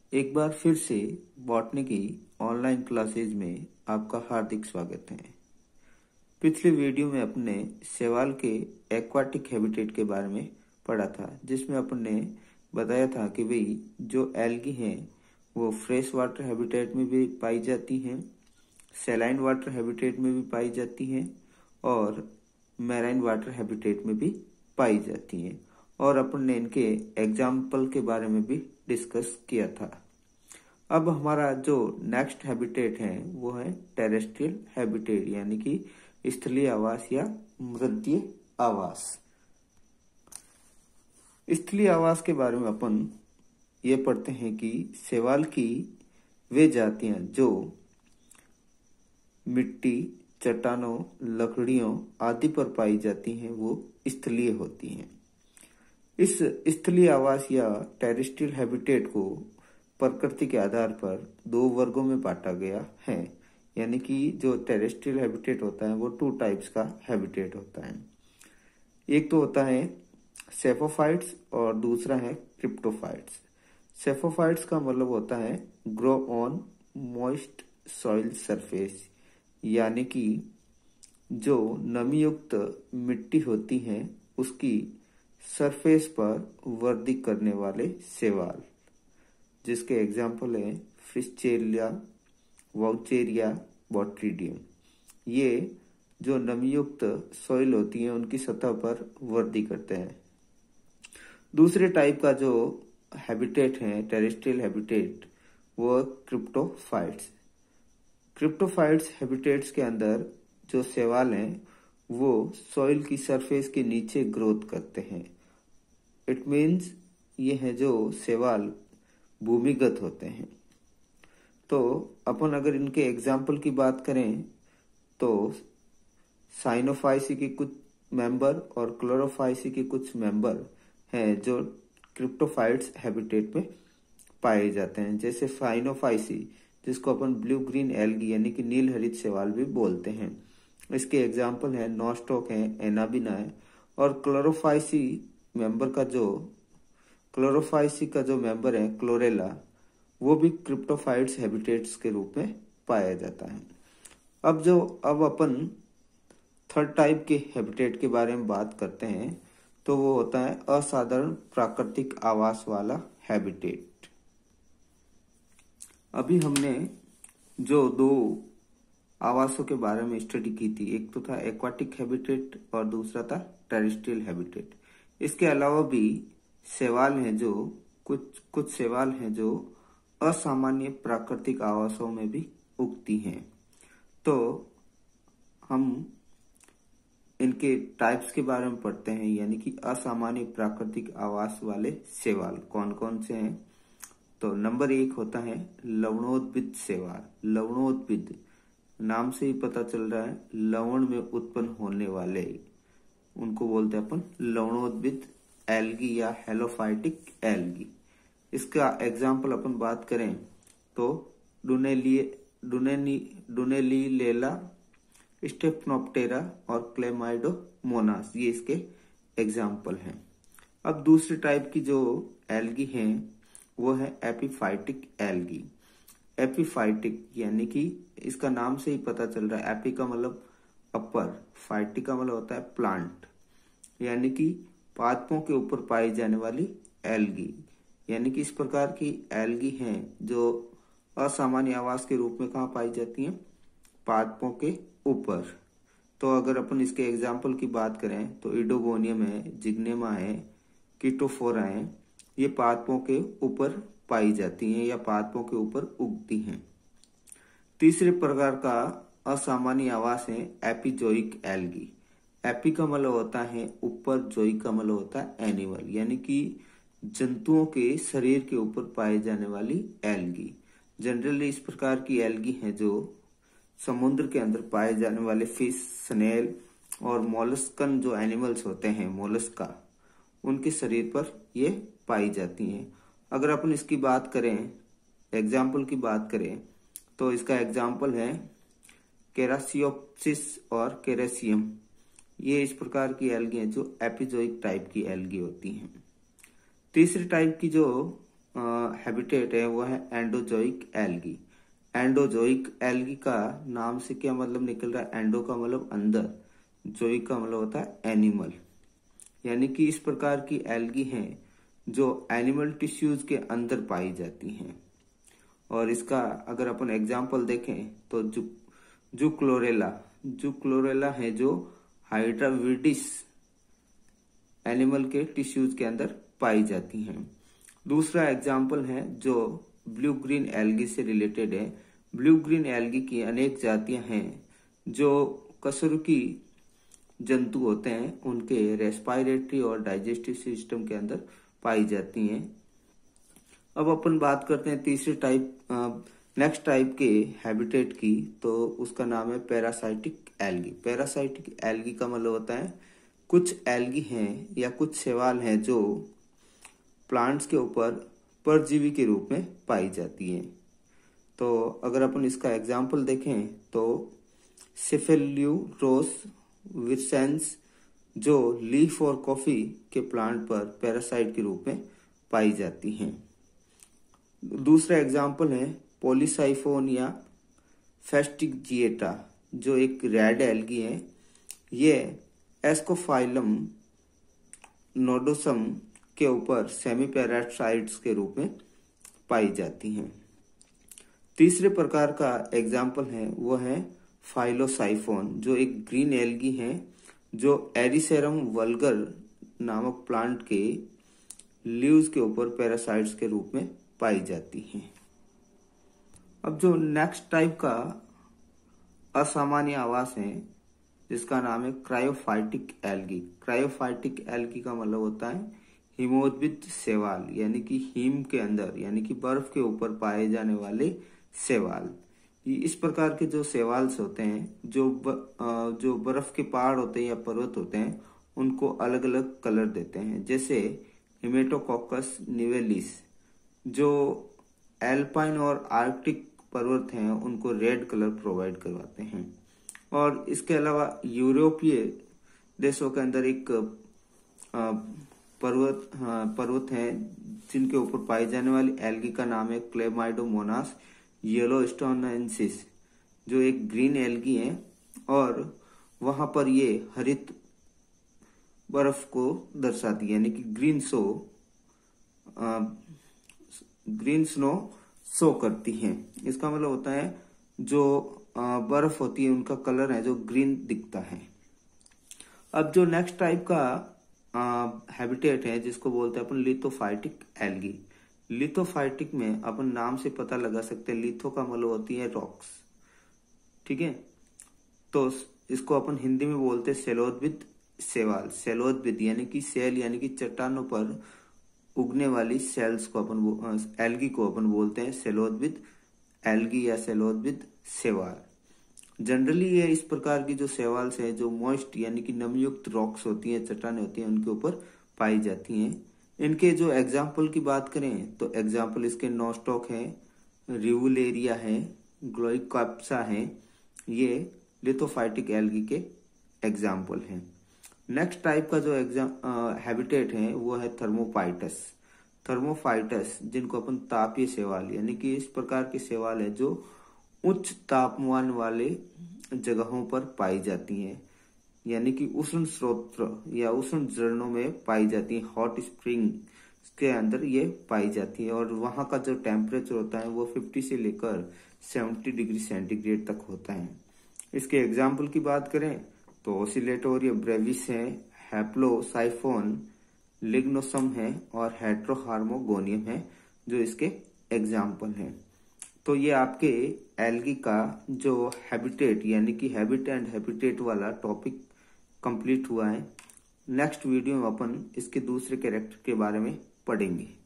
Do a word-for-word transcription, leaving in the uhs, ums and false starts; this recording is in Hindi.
एक बार फिर से बॉटनी की ऑनलाइन क्लासेज में आपका हार्दिक स्वागत है। पिछले वीडियो में अपने शैवाल के एक्वाटिक हैबिटेट के बारे में पढ़ा था, जिसमें अपने बताया था कि भाई जो एल्गी हैं वो फ्रेश वाटर हैबिटेट में भी पाई जाती हैं, सैलाइन वाटर हैबिटेट में भी पाई जाती हैं और मैराइन वाटर हैबिटेट में भी पाई जाती हैं, और अपन ने इनके एग्जाम्पल के बारे में भी डिस्कस किया था। अब हमारा जो नेक्स्ट हैबिटेट है वो है टेरेस्ट्रियल हैबिटेट, यानी कि स्थलीय आवास या मृदीय आवास। स्थलीय आवास के बारे में अपन ये पढ़ते हैं कि शैवाल की वे जातियां जो मिट्टी, चट्टानों, लकड़ियों आदि पर पाई जाती हैं वो स्थलीय होती हैं। इस स्थलीय आवास या टेरेस्ट्रियल हैबिटेट को प्रकृति के आधार पर दो वर्गों में बांटा गया है, यानी कि जो टेरेस्ट्रियल हैबिटेट होता है वो टू टाइप्स का हैबिटेट होता है। एक तो होता है सेफोफाइट्स और दूसरा है क्रिप्टोफाइट्स। सेफोफाइट्स का मतलब होता है grow on moist soil surface, यानी कि जो नमी युक्त मिट्टी होती है उसकी सरफेस पर वृद्धि करने वाले शैवाल, जिसके एग्जाम्पल है फिशचेरिया, वाउचेरिया, बॉट्रिडियम। ये जो नमीयुक्त सॉइल होती है उनकी सतह पर वृद्धि करते हैं। दूसरे टाइप का जो हैबिटेट है टेरेस्ट्रियल हैबिटेट वो क्रिप्टोफाइट्स। क्रिप्टोफाइट्स हैबिटेट्स के अंदर जो शैवाल हैं वो सॉइल की सरफेस के नीचे ग्रोथ करते हैं। इट मीन्स ये है जो शैवाल भूमिगत होते हैं। तो अपन अगर इनके एग्जाम्पल की बात करें तो साइनोफाइसी के कुछ मेंबर और क्लोरोफाइसी के कुछ मेंबर हैं जो क्रिप्टोफाइट्स हैबिटेट में पाए जाते हैं, जैसे साइनोफाइसी जिसको अपन ब्लू ग्रीन एल्गी यानी कि नील हरित शैवाल भी बोलते हैं। इसके एग्जाम्पल है नॉस्टॉक है, एनाबिना है, और क्लोरोफाइसी मेंबर का जो क्लोरोफाइसी का जो मेंबर है क्लोरेला, वो भी क्रिप्टोफाइट्स हैबिटेट्स के रूप में पाया जाता है। अब जो अब अपन थर्ड टाइप के हैबिटेट के बारे में बात करते हैं तो वो होता है असाधारण प्राकृतिक आवास वाला हैबिटेट। अभी हमने जो दो आवासों के बारे में स्टडी की थी, एक तो था एक्वाटिक हैबिटेट और दूसरा था टेरेस्ट्रियल हैबिटेट। इसके अलावा भी शैवाल हैं जो कुछ कुछ शैवाल हैं जो असामान्य प्राकृतिक आवासों में भी उगती हैं। तो हम इनके टाइप्स के बारे में पढ़ते हैं, यानी कि असामान्य प्राकृतिक आवास वाले शैवाल कौन कौन से हैं। तो नंबर एक होता है लवणोद्भिद शैवाल। लवणोद्भिद नाम से ही पता चल रहा है लवण में उत्पन्न होने वाले, उनको बोलते हैं अपन लवणोद्भिद एल्गी या हेलोफाइटिक एल्गी। इसका एग्जाम्पल अपन बात करें तो डुनेली डुनेनी डुनेलीलेला, स्टेफनोप्टेरा और क्लेमाइडोमोनास, ये इसके एग्जाम्पल हैं। अब दूसरे टाइप की जो एल्गी हैं वो है एपीफाइटिक एल्गी। एपीफाइटिक यानी कि इसका नाम से ही पता चल रहा है, एपी का मतलब अपर, फाइटिक का मतलब होता है प्लांट, यानी कि पादपों के ऊपर पाई जाने वाली एल्गी। यानी कि इस प्रकार की एल्गी हैं जो असामान्य आवास के रूप में कहाँ पाई जाती हैं, पादपों के ऊपर। तो अगर अपन इसके एग्जाम्पल की बात करें तो इडोगोनियम है, जिग्नेमा है, कीटोफोरा है, ये पादपों के ऊपर पाई जाती हैं या पादपों के ऊपर उगती हैं। तीसरे प्रकार का असामान्य आवास है एपिजोइक एल्गी। एपी का मतलब होता है ऊपर, जोइक का मतलब होता है एनिमल, यानी कि जंतुओं के शरीर के ऊपर पाए जाने वाली एल्गी। जनरली इस प्रकार की एल्गी हैं जो समुद्र के अंदर पाए जाने वाले फिश, स्नेल और मोलस्कन जो एनिमल्स होते हैं मोलस्का, उनके शरीर पर ये पाई जाती हैं। अगर अपन इसकी बात करें, एग्जाम्पल की बात करें तो इसका एग्जाम्पल है केरासियोप्सिस और केरेसियम। ये इस प्रकार की एल्गी हैं जो एपिजोइक टाइप की एल्गी होती हैं। तीसरे टाइप की जो हैबिटेट है वो है एंडोजोइक एल्गी। एंडोजोइक एल्गी का नाम से क्या मतलब निकल रहा है? एंडो का मतलब अंदर, जोइक का मतलब होता है एनिमल, यानी कि इस प्रकार की एल्गी हैं जो एनिमल टिश्यूज के अंदर पाई जाती हैं। और इसका अगर अपन एग्जाम्पल देखें तो जु जुक्लोरेला जुक्लोरेला है जो हाइड्राविडिस एनिमल के टिश्यूज के अंदर पाई जाती हैं। दूसरा एग्जाम्पल है जो ब्लू ग्रीन एल्गी से रिलेटेड है। ब्लू ग्रीन एल्गी की अनेक जातियां हैं जो कशेरुकी जंतु होते हैं उनके रेस्पिरेटरी और डाइजेस्टिव सिस्टम के अंदर पाई जाती हैं। अब अपन बात करते हैं तीसरे टाइप नेक्स्ट टाइप के हैबिटेट की, तो उसका नाम है पैरासाइटिक एल्गी। पैरासाइटिक एल्गी का मतलब होता है कुछ एल्गी हैं या कुछ शैवाल हैं जो प्लांट्स के ऊपर परजीवी के रूप में पाई जाती हैं। तो अगर अपन इसका एग्जाम्पल देखें तो सेफेल्यूरोस विर्सेंस जो लीफ और कॉफी के प्लांट पर पैरासाइट के रूप में पाई जाती हैं। दूसरा एग्जाम्पल है पॉलीसाइफोनिया फेस्टिजिएटा जो एक रेड एल्गी है। ये एस्कोफाइलम नोडोसम के ऊपर सेमी पैरासाइट्स के रूप में पाई जाती हैं। तीसरे प्रकार का एग्जाम्पल है वो है फाइलोसाइफोन जो एक ग्रीन एल्गी है जो एरिसेरम वल्गर नामक प्लांट के लीव्स के ऊपर पैरासाइट्स के रूप में पाई जाती हैं। अब जो नेक्स्ट टाइप का असामान्य आवास है जिसका नाम है क्रायोफाइटिक एल्गी। क्रायोफाइटिक एल्गी का मतलब होता है हिमोद्भिद शैवाल, यानी कि हिम के अंदर यानी कि बर्फ के ऊपर पाए जाने वाले शैवाल। इस प्रकार के जो शैवाल्स होते हैं जो ब, जो बर्फ के पहाड़ होते हैं या पर्वत होते हैं उनको अलग अलग कलर देते हैं। जैसे हिमेटोकोकस निवेलिस जो एल्पाइन और आर्कटिक पर्वत हैं उनको रेड कलर प्रोवाइड करवाते हैं। और इसके अलावा यूरोपीय देशों के अंदर एक पर्वत पर्वत हैं जिनके ऊपर पाई जाने वाली एल्गी का नाम है क्लेमाइडोमोनास येलोस्टोनेंसिस जो एक ग्रीन एल्गी है और वहां पर ये हरित बर्फ को दर्शाती है, यानी कि ग्रीन सो आ, ग्रीन स्नो शो करती हैं। इसका मतलब होता है जो आ, बर्फ होती है उनका कलर है जो ग्रीन दिखता है। अब जो नेक्स्ट टाइप का हैबिटेट है जिसको बोलते हैं अपन लिथोफाइटिक एल्गी। लिथोफाइटिक में अपन नाम से पता लगा सकते हैं, लिथो का मतलब होती है रॉक्स, ठीक है। तो इसको अपन हिंदी में बोलते हैं सेलोद्भिद शैवाल। सेलोद्भिद यानी कि सेल यानी कि चट्टानों पर उगने वाली सेल्स को अपन एल्गी को अपन बोलते हैं सेलोद्भिद एल्गी या सेलोद्भिद शैवाल। जनरली ये इस प्रकार की जो शैवाल्स है जो मॉइस्ट यानी कि नमयुक्त रॉक्स होती हैं, चट्टानें होती हैं, उनके ऊपर पाई जाती हैं। इनके जो एग्जाम्पल की बात करें तो एग्जाम्पल इसके नोस्टॉक है, रिवुलेरिया है, ग्लोइकॉप्सा है, ये लिथोफाइटिक एल्गी के एग्जाम्पल हैं। नेक्स्ट टाइप का जो एग्जाम हैबिटेट है वो है थर्मोफाइटस। थर्मोफाइटस जिनको अपन तापीय शैवाल यानी कि इस प्रकार के शैवाल है जो उच्च तापमान वाले जगहों पर पाई जाती हैं, यानी कि उष्ण स्रोत या उष्ण झरनों में पाई जाती है। हॉट स्प्रिंग के अंदर ये पाई जाती है और वहां का जो टेम्परेचर होता है वो पचास से लेकर सत्तर डिग्री सेंटीग्रेड तक होता है। इसके एग्जाम्पल की बात करें तो ओसिलेटोरिया ब्रेविस है, हैप्लोसाइफोन लिग्नोसम है और हेट्रोहार्मोगोनियम है जो इसके एग्जाम्पल हैं। तो ये आपके एल्गी का जो हैबिटेट यानी कि हैबिट एंड हैबिटेट वाला टॉपिक कंप्लीट हुआ है। नेक्स्ट वीडियो में अपन इसके दूसरे कैरेक्टर के बारे में पढ़ेंगे।